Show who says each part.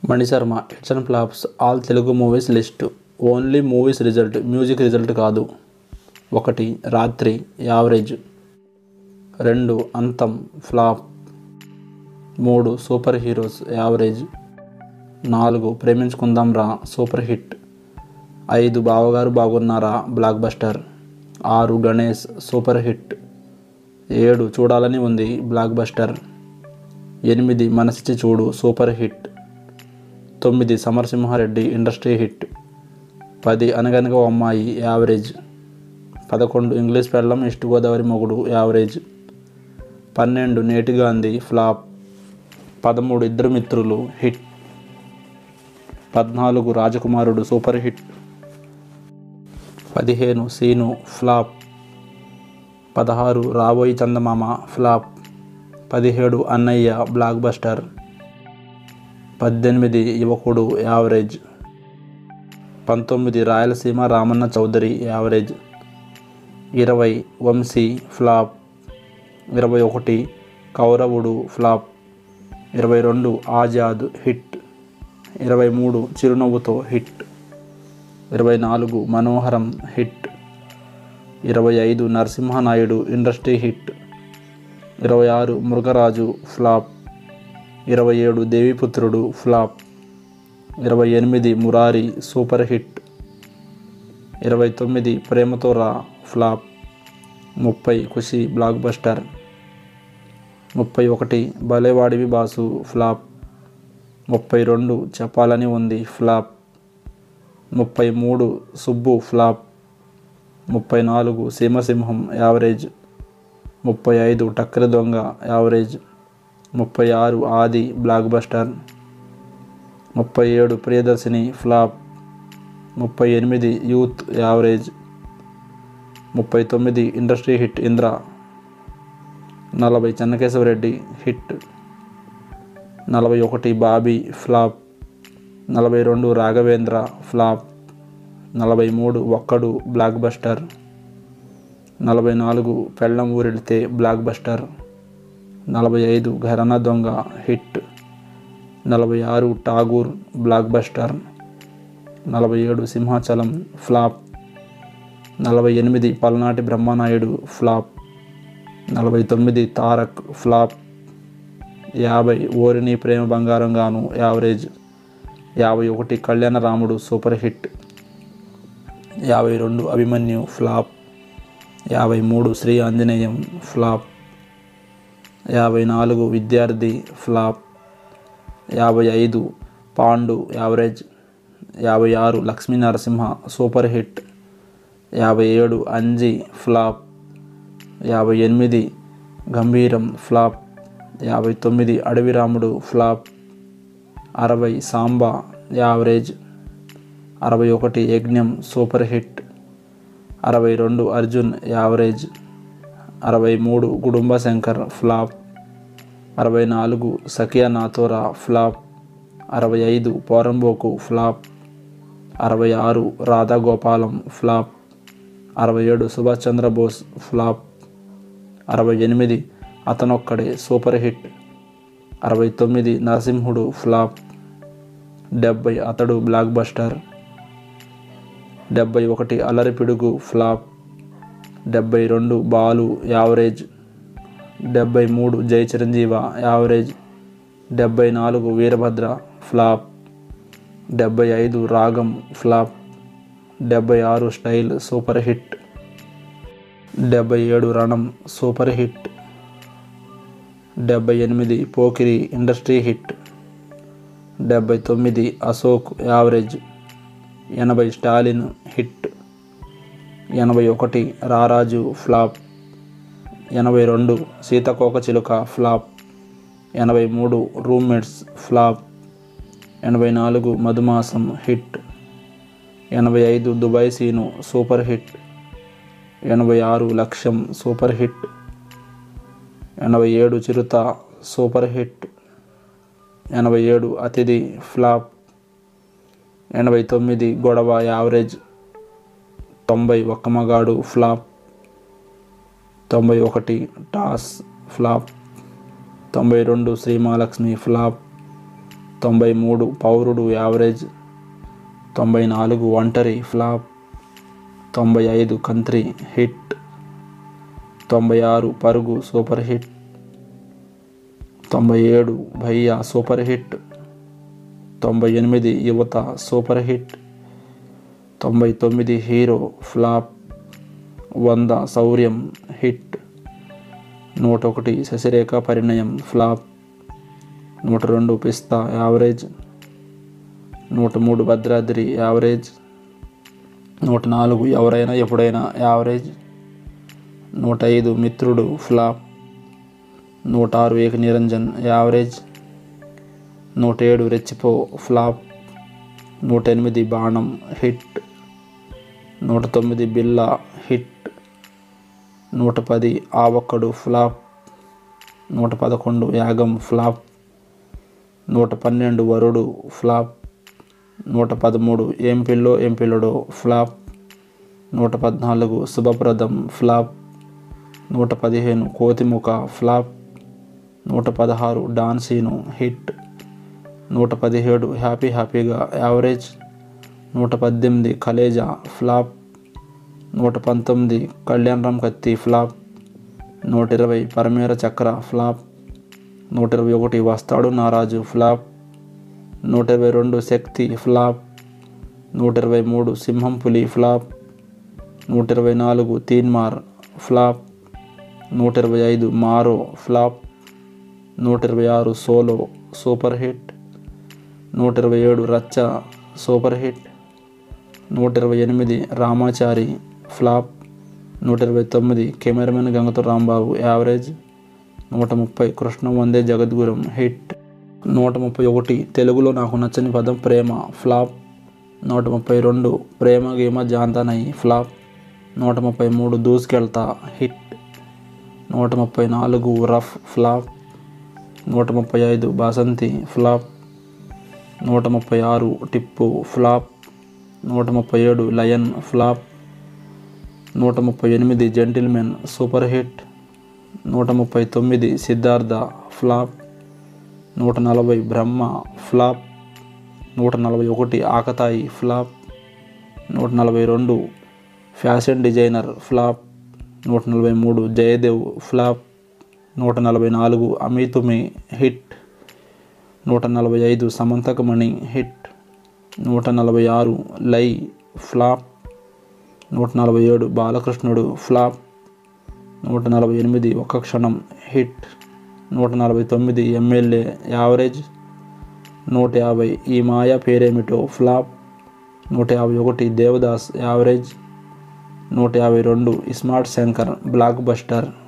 Speaker 1: Mani Sharma hits and flops all Telugu movies list. Only movies result, music result కాదు. 1 Raatri average, 2 Antham flop, 3 super heroes average, 4 Preminchukundam Raa super hit, 5 Bavagaru Bagunnara blockbuster, 6 Ganesh super hit, 7 Choodalani Undi blockbuster, 8 Manasichi Choodu super hit, 9 Samarasimha Reddy industry hit, 10 Anaganaga O Ammayi average, 11 English Pellam East Godavari Mogudu average, 12 నేటి Gandhi flop, 13 ఇద్దరు మిత్రులు hit, 14 రాజకుమారుడు super hit, 15 scene flop, 16 రాబోయి చందమామ flop, 17 అన్నయ్య block buster, 18 Yuvakudu average, 19 Rayalaseema Ramanna Chowdary average, 20 Vamsi flop, 21 Kauravudu flop, 22 Azad hit, 23 Chirunavvutho hit, 24 మనోహరం hit, 25 Narasimha Naidu industry hit, 26 Mrugaraju flop, 27 Deviputrudu flop, 28 Murari super hit, 29 Prematho Raa flop, 30 Kushi blockbuster, 31 Bhalevadivi Basu flop, 32 Cheppalani Undi flop, 33 Subbu flop, 34 Seemasimham average, 35 Takkari Donga average, 36 Aadi blockbuster, 37 Priyadarshini flop, 38 youth average, 39 industry hit Indra, 40 Chennakesava Reddy hit, 41 Bobby flop, 42 Raghavendra flop, 43 Okkadu block buster, 44 పెళ్ళం ఊరెళ్తే block buster, 45 Gharana Donga hit, 46 Tagore blockbuster, 47 Simhachalam flop, 48 Palnati Brahmanaidu flop, 49 Tarak flop, 50 ఓరిని ప్రేమ బంగారం గాను average, 51 Kalyanaramudu super hit, 52 Abhimanyu flop, 53 Sri Anjaneyam flop, 54 Vidyarthi flop, 55 Pandu average, 56 Lakshmi Narasimha super hit, 57 Anji flop, 58 Gambheeram flop, 59 Adaviramudu flop, 60 Samba average, 61 Yagnam super hit, 62 Arjun average, 63 Gudumba Shankar flop, 64 Sakhiya Nathora flop, 65 Poramboku flop, 66 Radhagopalam flop, 67 Subhash Chandra Bose flop, 68 Athanokkade super hit, 69 నరసింహుడు flop, 70 Athadu blockbuster, 71 Allari Pidugu flop, 72 Balu average, 73 Jai Chiranjeeva average, 74 Veerabhadra flop, 75 Raagam flop, 76 style super hit, 77 Ranam super hit, 78 Pokiri industry hit, 79 Ashok average, 80 Stalin hit, 81 Raraju flop, 82 Seethakoka Chiluka flop, 83 roommates flop, 84 Madhumasam hit, 85 Dubai Seenu super hit, 86 Lakshyam super hit, 87 Chirutha super hit, 87 Athidhi flop, 89 Godava average, 90 Okka Magadu flop, 91 toss flop, 92 Sri Mahalakshmi flop, 93 Pourudu average, 94 ఒంటరి flop, 95 కంత్రి hit, 96 పరుగు super hit, 97 భయ్యా super hit, 98 యువత super hit, 99 hero flop, 100 Souryam hit, 101 Sasirekha Parinayam flop, 102 Pistha average, 103 Bhadradri average, 104 Evaraina ఎప్పుడైనా average, 105 మిత్రుడు flop, 106 ఏక Niranjan average, 107 రెచ్చిపో flop, 108 బాణం hit, 109 బిల్లా hit, 110 ఆవక్కడు flop, 111 యాగం flop, 112 వరుడు ఫ్లాప్, 113 ఏం పిల్లడో ఫ్లాప్, 114 శుభప్రదం ఫ్లాప్, 115 కోతిముఖ ఫ్లాప్, 116 డాన్సీను హిట్, 117 హ్యాపీగా యావరేజ్, 118 కలేజా ఫ్లాప్, 119 కళ్యాణరామ్ కత్తి ఫ్లాప్, 120 పరమేర చక్ర ఫ్లాప్, 121 వస్తాడు నారాజు ఫ్లాప్, 122 శక్తి flop, 123 Simham Puli flop, 124 Teenmaar flop, 125 Maaro flop, 126 solo super hit, 127 Racha super hit, 128 Ramachari flop, 129 cameraman గంగతో రాంబాబు యావరేజ్, 130 కృష్ణం వందే జగద్గురం హిట్, 131 తెలుగులో Naaku Nachchani Padam Prema flop, 132 Prema Gema Jantha Nai flop, 133 Doosukeltha hit, 134 rough flop, 135 Basanti flop, 136 Tippu flop, 137 lion flop, 138 gentleman super hit, 139 Siddhartha flop, 140 Brahma flop, 141 ఆకతాయి flop, 142 fashion designer flop, 143 Jayadev flop, 144 Ami Tumi hit, 145 Samanthakamani hit, 146 lie flop, 147 బాలకృష్ణుడు flop, 148 ఒక్క క్షణం hit, 149 MLA average, 150 Ee Maaya Peremito flop, 151 Devadas average, 152 smart Shankar block buster